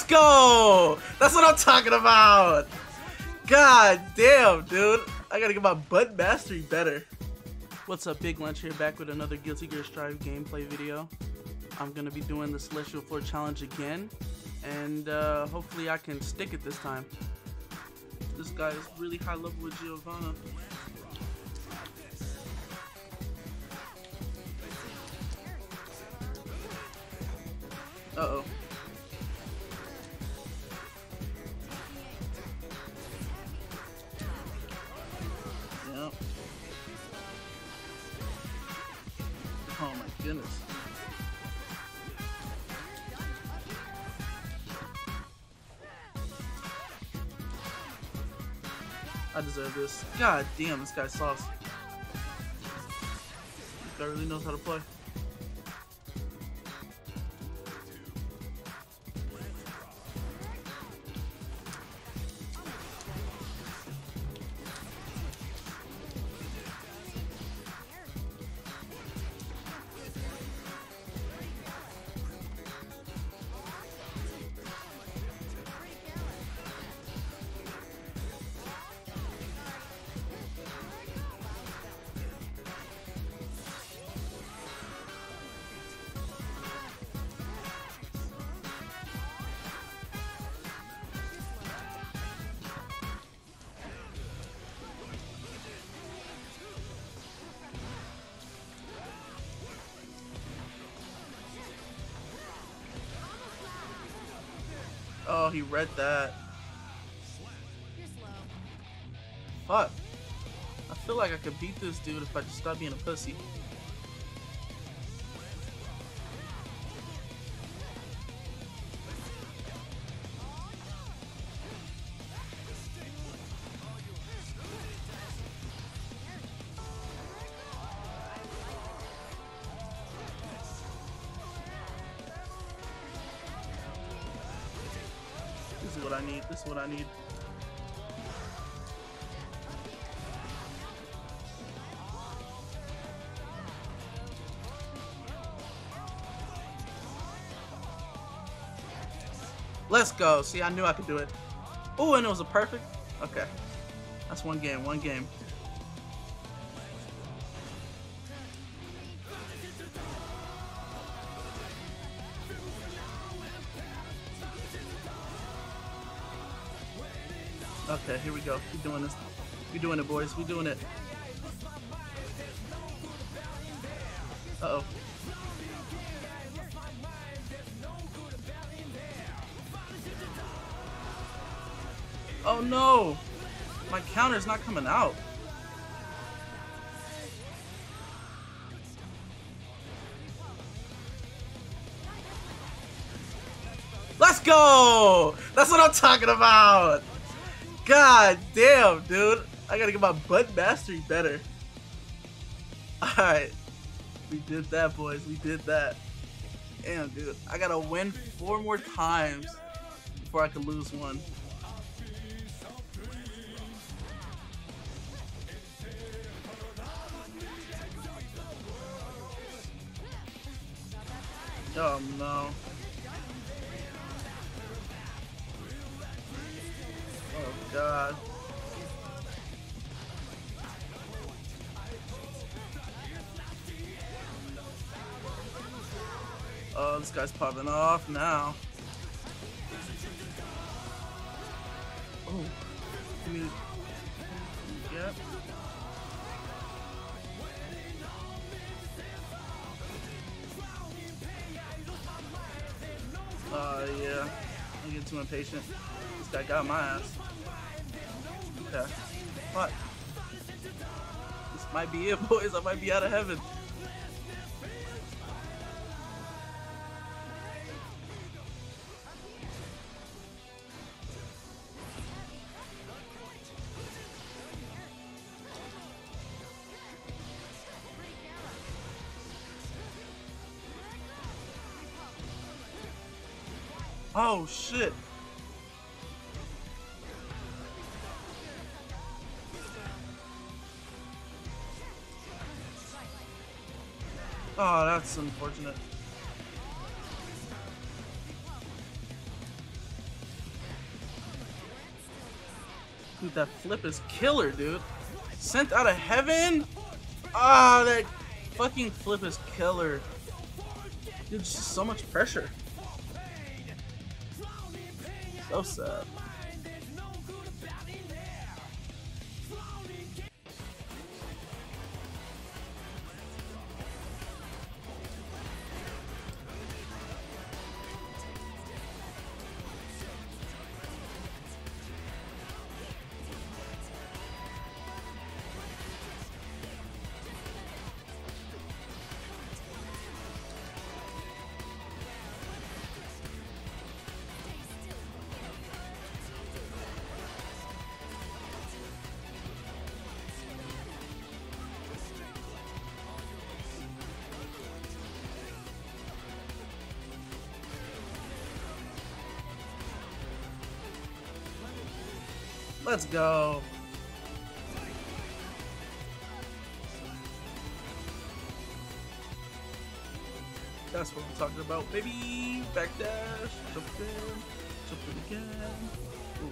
go! That's what I'm talking about! God damn, dude. I gotta get my butt mastery better. What's up, Big Lunch here, back with another Guilty Gear Strive gameplay video. I'm gonna be doing the Celestial Floor Challenge again, and hopefully I can stick it this time. This guy is really high level with Giovanna. Uh-oh. Yep. Oh my goodness. I deserve this. God damn, this guy's sauce. This guy really knows how to play. Oh, he read that. Fuck. I feel like I could beat this dude if I just stop being a pussy. This is what I need. This is what I need. Let's go. See, I knew I could do it. Oh, and it was a perfect. Okay. That's one game. One game. Okay, here we go. We're doing this. We're doing it, boys. We're doing it. Uh-oh. Oh no! My counter's not coming out. Let's go! That's what I'm talking about! God damn, dude. I gotta get my butt mastery better. Alright. We did that, boys. We did that. Damn, dude. I gotta win 4 more times before I can lose one. Oh no. Oh god. Oh, this guy's popping off now. Oh. Give me. Yep. Yeah. I'm getting too impatient. This guy got my ass. Okay. What? This might be it, boys. I might be out of heaven. Oh shit. Oh, that's unfortunate. Dude, that flip is killer, dude. Sent out of heaven? Ah, that fucking flip is killer. Dude, it's just so much pressure. So sad. Let's go. That's what I'm talking about, baby. Backdash, jump in again. Ooh.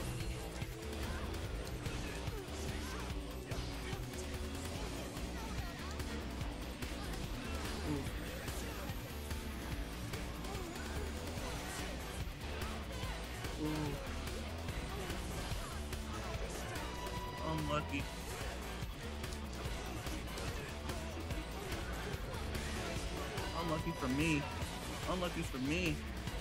Ooh. Ooh. Unlucky. Unlucky for me. Unlucky for me.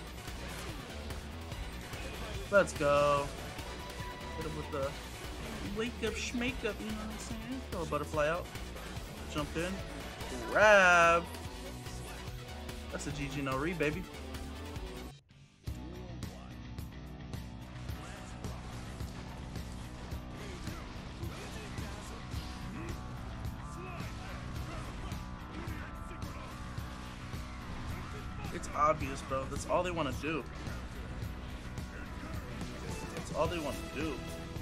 Let's go. Hit him with the wake up, schmake up, you know what I'm saying? Throw a butterfly out. Jump in. Grab. That's a GG no re, baby. It's obvious, bro. That's all they want to do. That's all they want to do.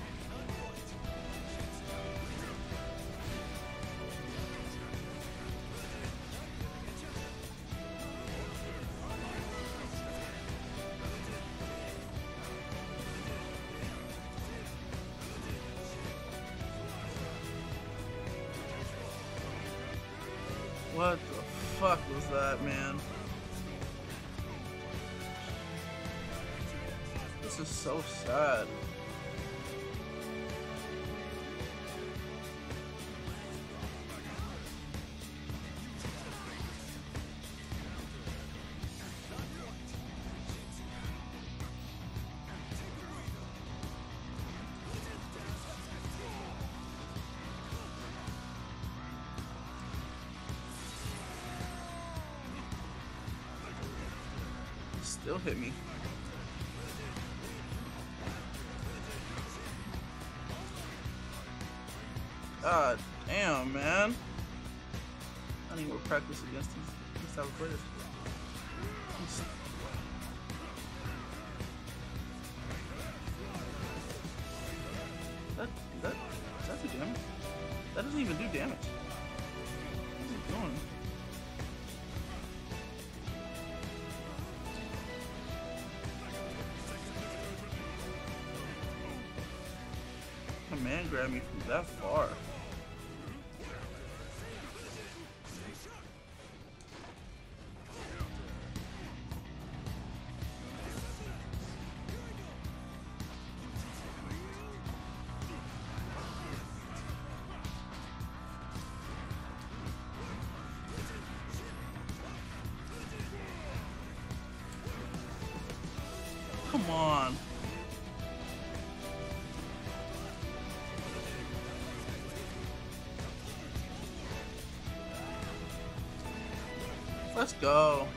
What the fuck was that, man? This is so sad. Still hit me. God damn, man. I need more practice against these type of players. Does that do damage? That doesn't even do damage. What is it doing? Command grab me from that far. Come on. Let's go.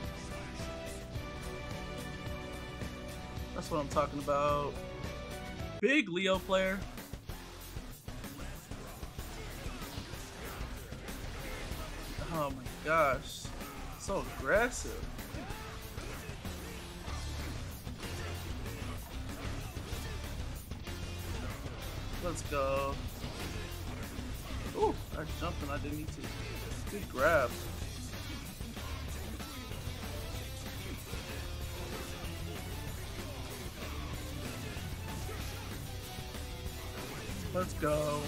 That's what I'm talking about. Big Leo player. Oh my gosh. So aggressive. Let's go. Ooh, I jumped and I didn't need to. Good grab. Let's go.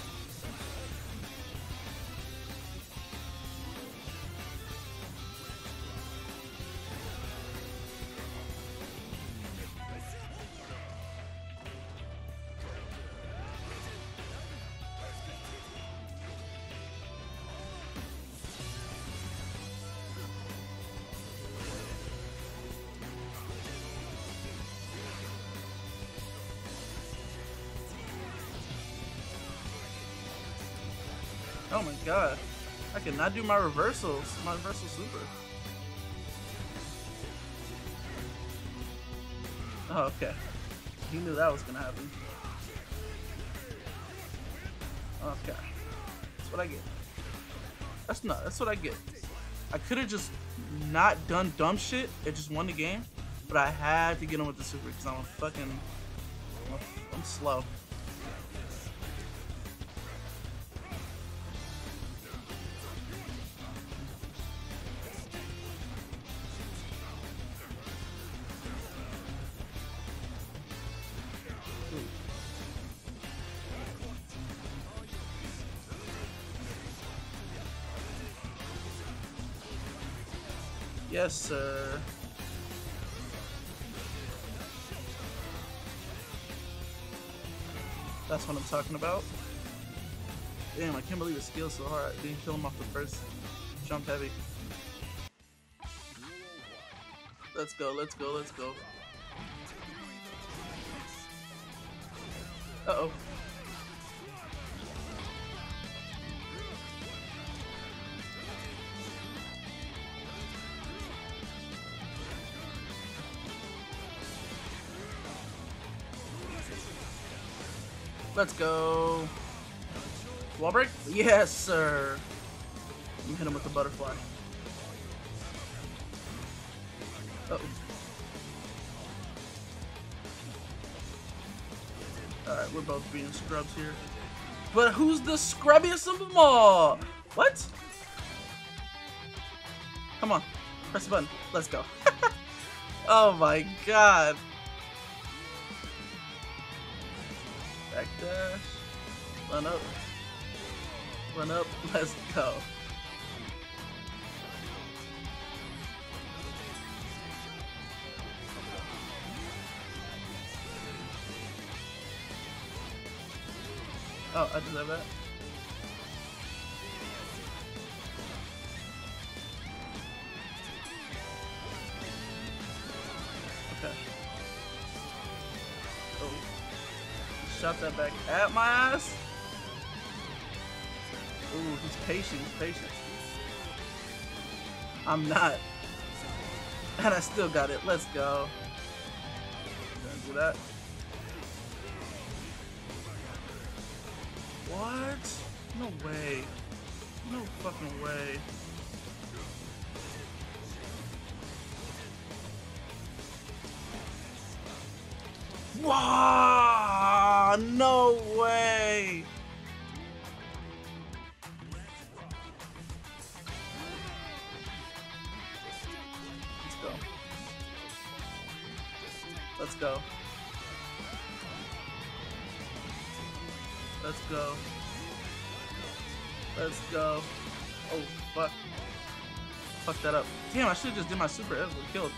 Oh my god. I cannot do my reversals. My reversal super. Oh, okay. He knew that was gonna happen. Okay. That's what I get. That's what I get. I could have just not done dumb shit and just won the game, but I had to get him with the super because I'm slow. Yes, sir. That's what I'm talking about. Damn, I can't believe his skill's so hard. I didn't kill him off the first jump heavy. Let's go, let's go, let's go. Uh-oh. Let's go. Wall break? Yes, sir. You hit him with the butterfly. Uh-oh. Alright, we're both being scrubs here. But who's the scrubbiest of them all? What? Come on. Press the button. Let's go. Oh my god. Back dash. Run up. Run up. Let's go. Oh, I deserve that. Okay. Oh. Shot that back at my ass. Ooh, he's patient, he's patient. I'm not. And I still got it. Let's go. Gonna do that. What? No way. No fucking way. Wow! No way! Let's go. Let's go. Let's go. Let's go. Oh, fuck. Fuck that up. Damn, I should've just did my super. That would've killed.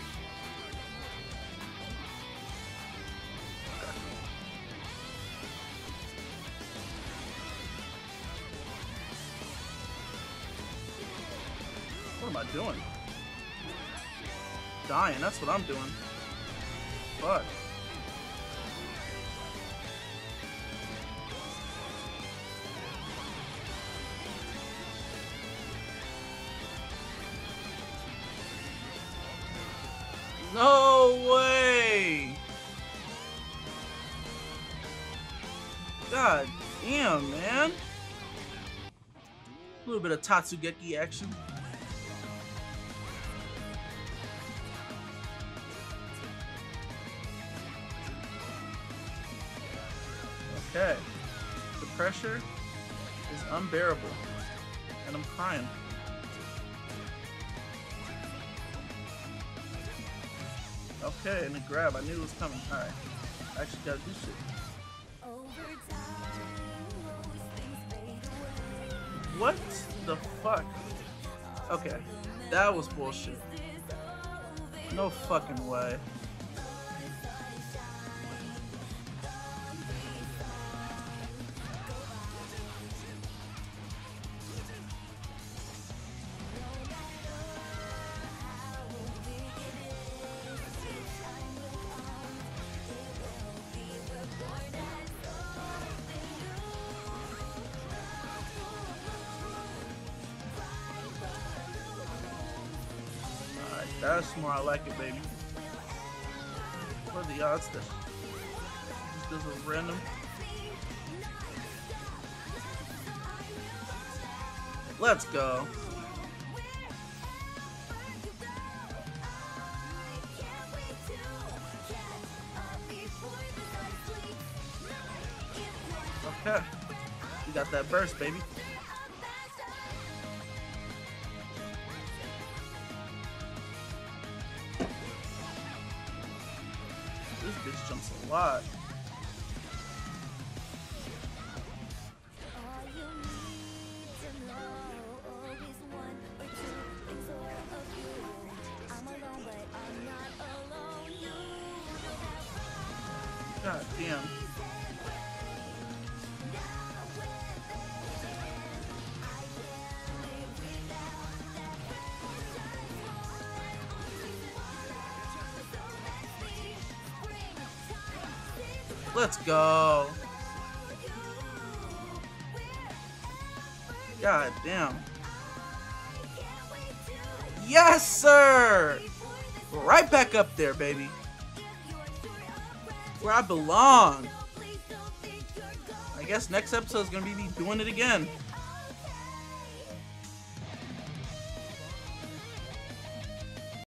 What am I doing? Dying, that's what I'm doing. Fuck. No way! God damn, man. A little bit of Tatsugeki action. Okay. The pressure is unbearable. And I'm crying. Okay, and a grab. I knew it was coming. Alright. I actually gotta do shit. What the fuck? Okay, that was bullshit. No fucking way. That's more I like it, baby. What are the odds that this is random? Let's go. Okay. You got that burst, baby. This bitch jumps a lot. God damn. Let's go. God damn. Yes, sir. Right back up there, baby. Where I belong. I guess next episode is gonna be me doing it again.